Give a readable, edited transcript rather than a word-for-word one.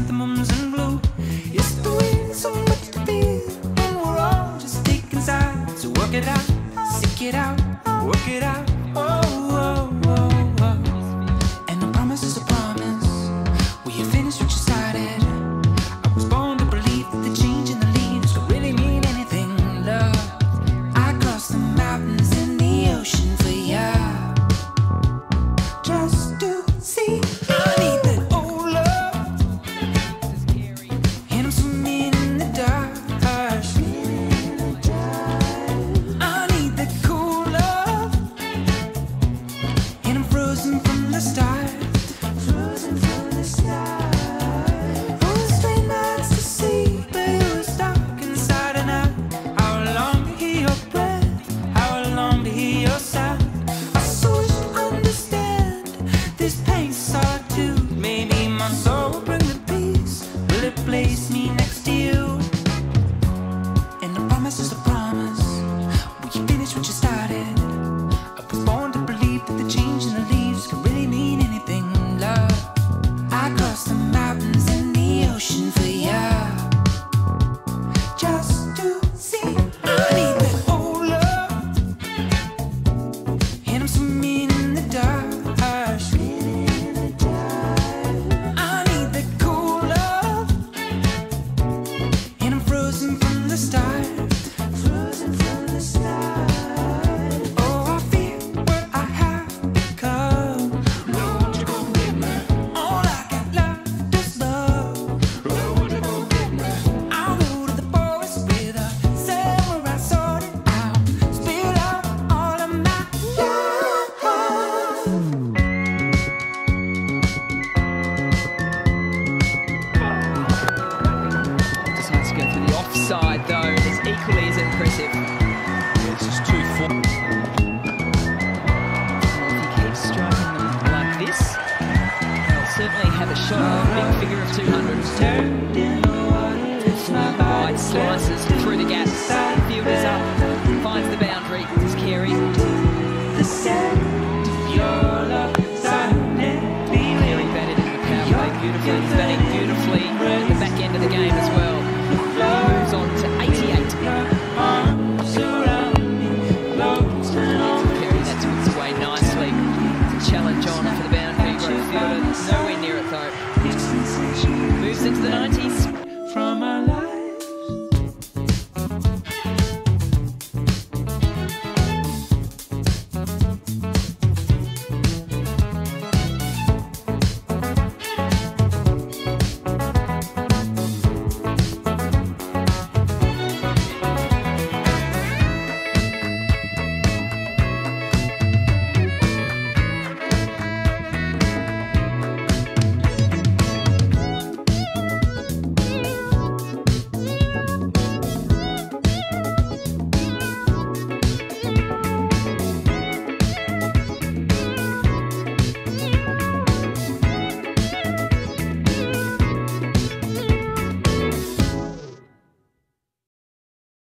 chrysanthemums in blue. It's the way so much to feel, and we're all just taking inside. So work it out, stick it out, work it out. Oh, oh, oh, oh. And a promise is a promise. Will you finish what you started? I was born to believe that the change in the leaves could really mean anything, love. I crossed the mountains and the ocean for ya, just to see. I need that old love, and I'm swimming in the dark. I need that cool love, and I'm frozen from the start. Frozen from the start. Oh, straight nights to see, but it was dark inside and out. How long to hear your breath? How long to hear your sound? I so wish to understand this pain so too. Maybe my soul will bring the peace. Will it place me next to you? And a promise is a promise. Will you finish what you started? I was born to believe that the change in the leaves could really mean anything, love. I crossed the mountains and the ocean for ya, just to see. I need that old love, and I'm swimming in the dark. I need that cool love, and I'm frozen from the start. Frozen from the start. Oh, I feel what I have become. Lord, you gon' get me. All I got left is love. Lord, you gon' get me. I'll go to the forest with a samurai sword and I'll spill out all of my love. Decides to go through the offside though. It's equally as impressive. This is 2-4. Well, if he keeps striking them like this, they'll certainly have a shot at a big figure of 200. Wide slices through the gaps. Field is up. Finds the boundary. It's Carey. Carey batted in the power play beautifully.